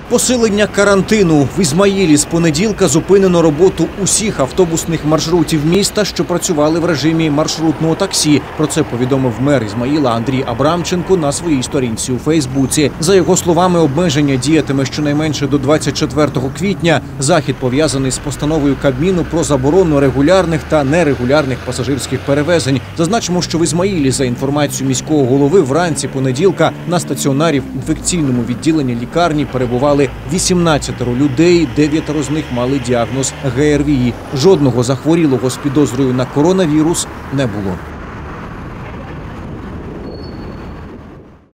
Посилення карантину. В Ізмаїлі з понеділка зупинено роботу усіх автобусних маршрутів міста, що працювали в режимі маршрутного таксі. Про це повідомив мер Ізмаїла Андрій Абрамченко на своїй сторінці у Фейсбуці. За його словами, обмеження діятиме щонайменше до 24 квітня. Захід пов'язаний з постановою Кабміну про заборону регулярних та нерегулярних пасажирських перевезень. Зазначимо, що в Ізмаїлі, за інформацією міського голови, вранці понеділка на стаціонарі в інфекційному відділенні лікарні перебували 18 людей, 9 з них мали діагноз ГРВІ. Жодного захворілого з підозрою на коронавірус не було.